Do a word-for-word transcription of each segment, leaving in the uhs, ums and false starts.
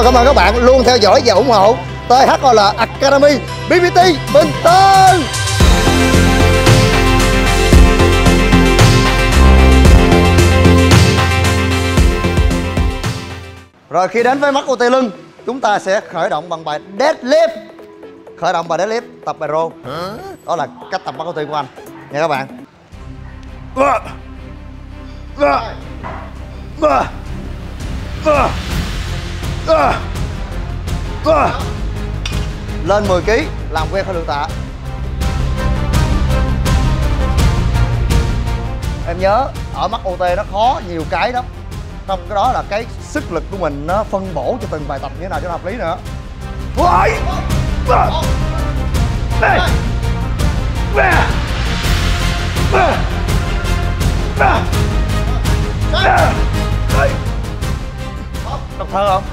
Rồi cảm ơn các bạn luôn theo dõi và ủng hộ tê hát o lờ Academy bê bê tê Bình Tân. Rồi khi đến với mắt ô tê lưng, chúng ta sẽ khởi động bằng bài deadlift. Khởi động bài deadlift, tập bài rô. Đó là cách tập mắt ô tê của anh nha các bạn. Lên mười ki lô gam, làm quen khối lượng tạ. Em nhớ ở mắt ô tê nó khó nhiều cái lắm. Trong cái đó là cái sức lực của mình nó phân bổ cho từng bài tập như thế nào cho nó hợp lý nữa. Đọc thơ không?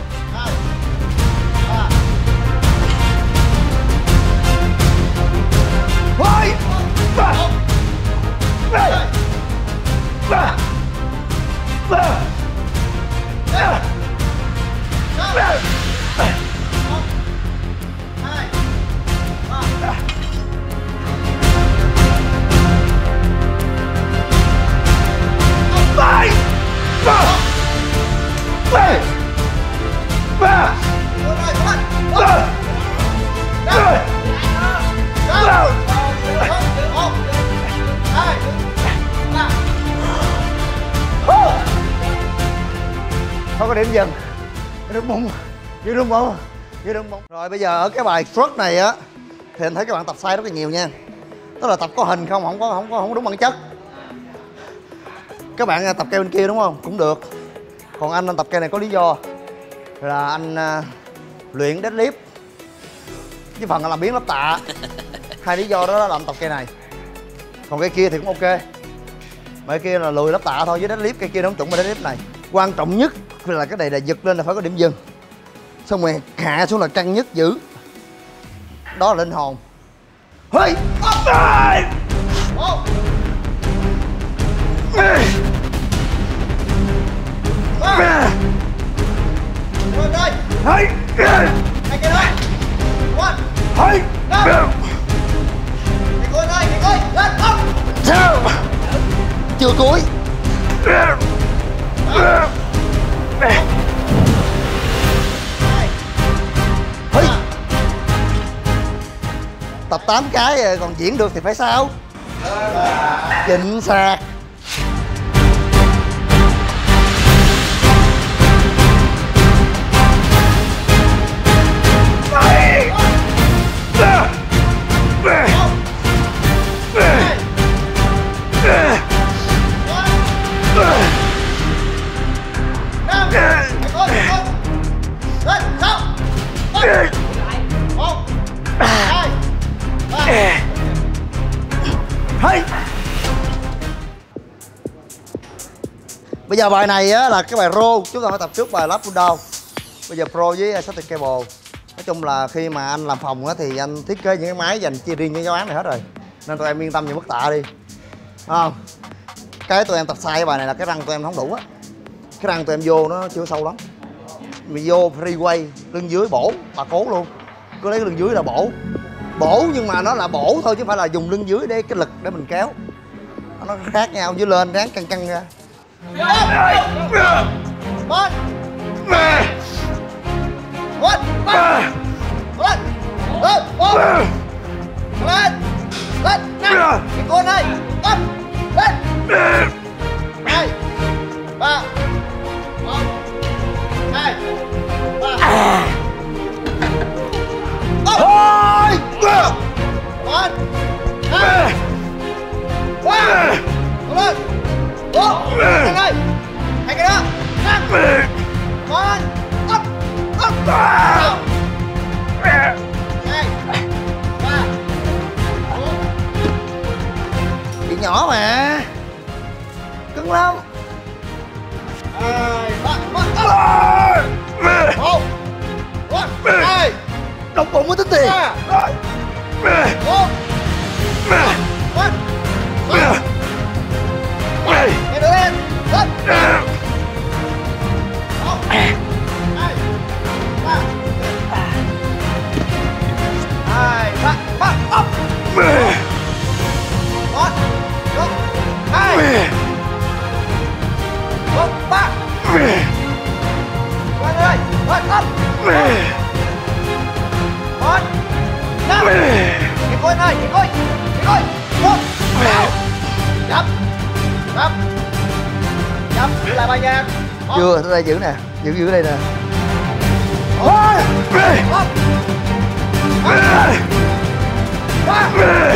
Không có điểm dừng. Đứng bụng, giữ đứng bụng, giữ đứng bụng. Rồi bây giờ ở cái bài squat này á thì anh thấy các bạn tập sai rất là nhiều nha. Tức là tập có hình không, không có không có không có đúng bản chất. Các bạn tập cây bên kia đúng không? Cũng được. Còn anh anh tập cây này có lý do là anh uh, luyện deadlift với phần là làm biến lắp tạ. Hai lý do đó là làm tập cây này. Còn cây kia thì cũng ok. Mà cây kia là lùi lắp tạ thôi, với deadlift cây kia nó không chuẩn với deadlift này. Quan trọng nhất là cái này là giật lên là phải có điểm dừng. Xong rồi hạ xuống là căng nhất giữ. Đó là linh hồn. Hey! Hey! Hai cái đó. One. Hey! Go. Đi coi đây, đi coi. Lên, up. Sao? Chưa cuối. Hey. Tập tám cái rồi còn diễn được thì phải sao? Chính xác. Bây giờ bài này á, là cái bài row, chúng ta phải tập trước bài lat pull down. Bây giờ pro với static cable. Nói chung là khi mà anh làm phòng á, thì anh thiết kế những cái máy dành chia riêng cho giáo án này hết rồi. Nên tụi em yên tâm về mức tạ đi. Không? Cái tụi em tập sai cái bài này là cái răng tụi em không đủ á. Cái răng tụi em vô nó chưa sâu lắm. Mình vô freeway, lưng dưới bổ, bà cố luôn. Cứ lấy cái lưng dưới là bổ. Bổ nhưng mà nó là bổ thôi chứ không phải là dùng lưng dưới để cái lực để mình kéo. Nó khác nhau, dưới lên ráng căng căng ra. Một một một lên lên lên lên năm cái con này up lên hai ba một hai ba ôi một hai ba lên bốn cái này hai cái đó năm con up up hai ba bốn bị nhỏ mà cứng lắm hai ba một một hai đóng bụng mới tính tiền bốn một nghe được em lên một hai ba một, một, hai, một, ba. Quang ơi, quang không. Một, năm. Chị Khôi ơi, chị Khôi, chị Khôi. Một, chậm, chậm, chậm, giữ lại bài nhạc. Chưa, tôi đây giữ nè, giữ giữ đây nè. Một, một, hai, ba,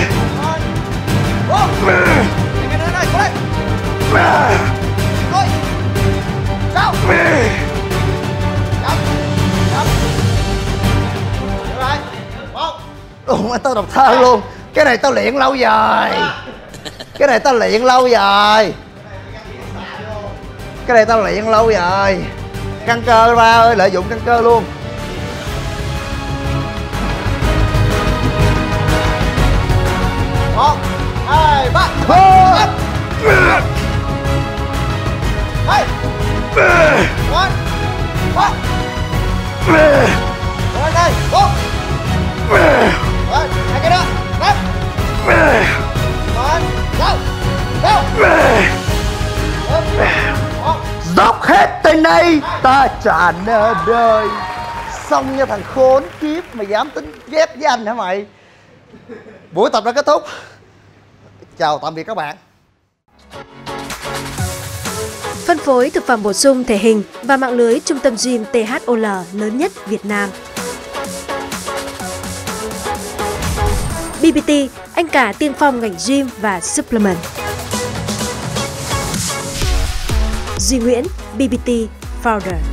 bốn, cái nữa này, qua đây. Thôi, sao? Chậm, chậm. Được rồi, một. Ủa, tao độc thơ luôn. Cái này tao luyện lâu rồi. Cái này tao luyện lâu rồi. Cái này tao luyện lâu rồi. Căng cơ ba ơi, lợi dụng căng cơ luôn. Một, hai, ba. Hai. Một, một. Rồi đây, bốn. Rồi, hai cái đó. Năm. Một, sáu. Sáu. Dốc hết tên đây, ta tràn đời. Xong nha thằng khốn kiếp, mày dám tính ghép với anh hả mày? Buổi tập đã kết thúc. Chào tạm biệt các bạn. Phân phối thực phẩm bổ sung thể hình và mạng lưới trung tâm gym tê hát o lờ lớn nhất Việt Nam. bê bê tê, anh cả tiên phong ngành gym và supplement. Duy Nguyễn, bê bê tê Founder.